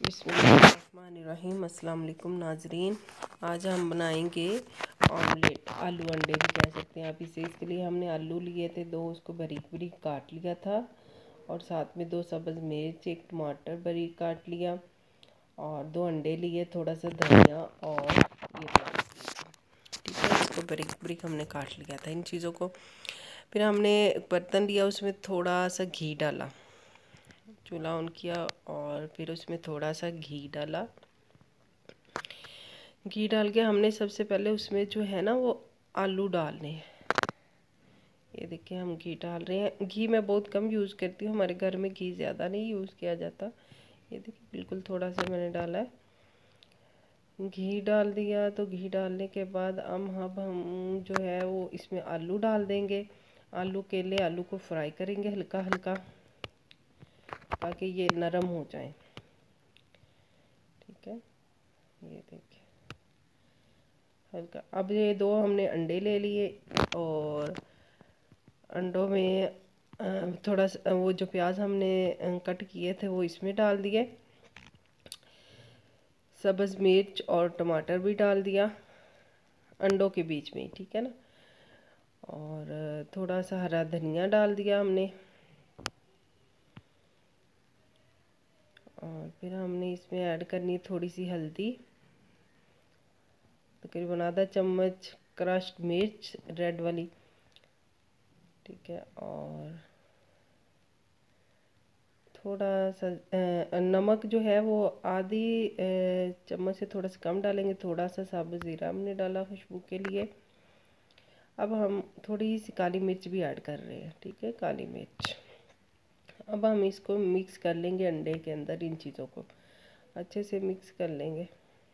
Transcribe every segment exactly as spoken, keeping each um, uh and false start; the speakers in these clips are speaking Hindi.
बिस्मिल्लाहिर्रहमानिर्रहीम। अस्सलाम वालेकुम नाजरीन। आज हम बनाएंगे ऑमलेट, आलू अंडे भी कह सकते हैं आप इसे। इसके लिए हमने आलू लिए थे दो, उसको बारीक बारीक काट लिया था, और साथ में दो सब्ज़ मिर्च, एक टमाटर बारीक काट लिया, और दो अंडे लिए, थोड़ा सा धनिया और ये प्याज, ठीक है। इसको बारीक बारीक हमने काट लिया था इन चीज़ों को। फिर हमने बर्तन लिया, उसमें थोड़ा सा घी डाला, चूल्हा ऑन किया और फिर उसमें थोड़ा सा घी डाला। घी डाल के हमने सबसे पहले उसमें जो है ना वो आलू डालने हैं। ये देखिए हम घी डाल रहे हैं। घी मैं बहुत कम यूज़ करती हूँ, हमारे घर में घी ज़्यादा नहीं यूज़ किया जाता। ये देखिए बिल्कुल थोड़ा सा मैंने डाला है, घी डाल दिया। तो घी डालने के बाद अब अब हम जो है वो इसमें आलू डाल देंगे। आलू के लिए आलू को फ्राई करेंगे हल्का हल्का, ताकि ये नरम हो जाए, ठीक है। ये देखिए हल्का। अब ये दो हमने अंडे ले लिए, और अंडों में थोड़ा सा वो जो प्याज हमने कट किए थे वो इसमें डाल दिए, सब्ज़ मिर्च और टमाटर भी डाल दिया अंडों के बीच में, ठीक है ना। और थोड़ा सा हरा धनिया डाल दिया हमने, और फिर हमने इसमें ऐड करनी थोड़ी सी हल्दी, तकरीबन आधा चम्मच क्रश्ड मिर्च रेड वाली, ठीक है। और थोड़ा सा नमक जो है वो आधी चम्मच से थोड़ा सा कम डालेंगे। थोड़ा सा साबुत ज़ीरा हमने डाला खुशबू के लिए। अब हम थोड़ी सी काली मिर्च भी ऐड कर रहे हैं, ठीक है, काली मिर्च। अब हम इसको मिक्स कर लेंगे अंडे के अंदर, इन चीज़ों को अच्छे से मिक्स कर लेंगे।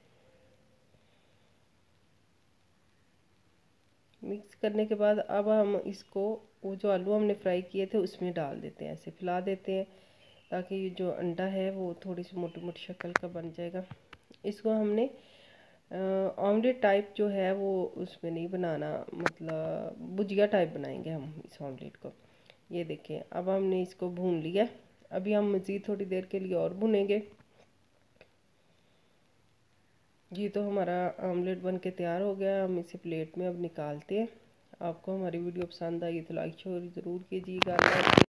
मिक्स करने के बाद अब हम इसको वो जो आलू हमने फ्राई किए थे उसमें डाल देते हैं, ऐसे फैला देते हैं, ताकि ये जो अंडा है वो थोड़ी सी मोटी मोटी शक्ल का बन जाएगा। इसको हमने ऑमलेट टाइप जो है वो उसमें नहीं बनाना, मतलब भुजिया टाइप बनाएंगे हम इस ऑमलेट को। ये देखें अब हमने इसको भून लिया। अभी हम मज़ीद थोड़ी देर के लिए और भुनेंगे। जी तो हमारा ऑमलेट बन के तैयार हो गया। हम इसे प्लेट में अब निकालते हैं। आपको हमारी वीडियो पसंद आई तो लाइक शेयर ज़रूर कीजिएगा।